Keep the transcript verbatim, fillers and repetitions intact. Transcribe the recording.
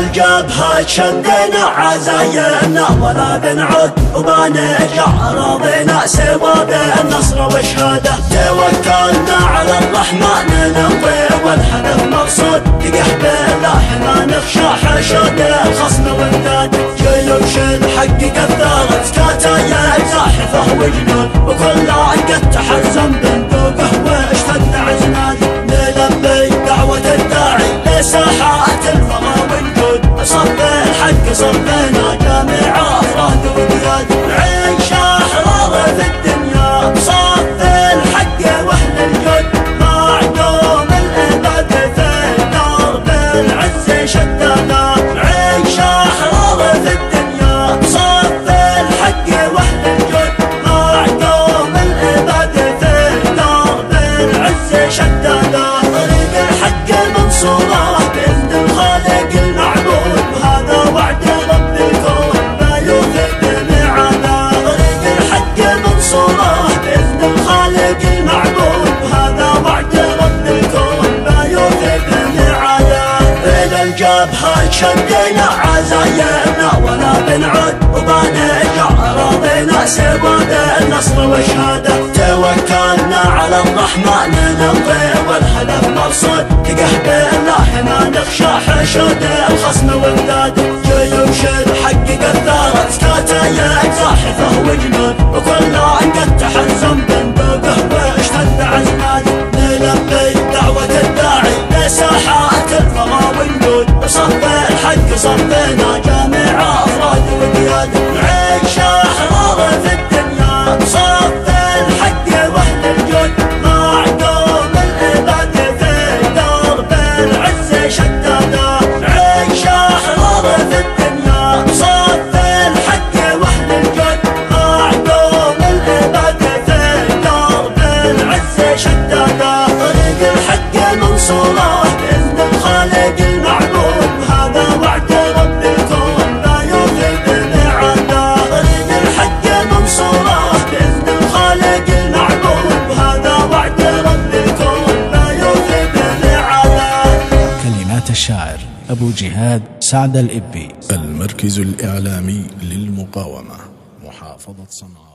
الجبهة شدنا عزايمنا ولا بنعود وبنرجع راضينا سوى بالنصر والشهادة. توكلنا على الرحمن ننطي والهدف مقصود تقح بالله ما نخشى حشود الخصم والداد. جيوش الحق كثرت كتايب زاحفة وجنود وكل قد تحزم بندقه واشتد عزناد. نلبي دعوة الداعي لساحات الفضا والجود صف الحق صفنا جامع افراد وقياد. عيش احرار في الدنيا بصف الحق واهل الجود معدوم الابد في الدار بالعز شدادا. عيش احرار في الدنيا بصف الحق واهل الجود معدوم الابد في الدار بالعز شدادا. طريق الحق منصوره باذن الخالق المعبود وهذا وعد رب الكون ما يوفي بميعاده. طريق الحق منصوره باذن الخالق المعبود وهذا وعد رب الكون ما يوفي بميعاده. الى الجبهه شدينا عزايمنا ولا بنعود وبنرجع راضينا سوى بالنصر والشهاده. توكلنا على الرحمن ننطي والهدف مقصود تقح بالله ما نخشى حشود الخصم والداد. جيوش الحق كثرت كتايب زاحفه وجنود وكل قد تحزم بندقه واشتد عزناد. نلبي دعوة الداعي لساحات الفضا والجود صف الحق صفنا جامع افراد وقياد. عيش احرار في الدنيا صف الحق واهل الجود معدوم الابد في الدار بالعز شدادا. عيش احرار في الدنيا صف الحق واهل الجود معدوم الابد في الدار بالعز شدادا. طريق الحق منصوره باذن الخالق المعبود وهذا وعد رب الكون ما يوفي بميعاده. طريق الحق منصوره باذن الخالق المعبود وهذا وعد رب الكون ما يوفي بميعاده. كلمات الشاعر أبو جهاد سعد الإبي. المركز الإعلامي للمقاومة محافظة صنعاء.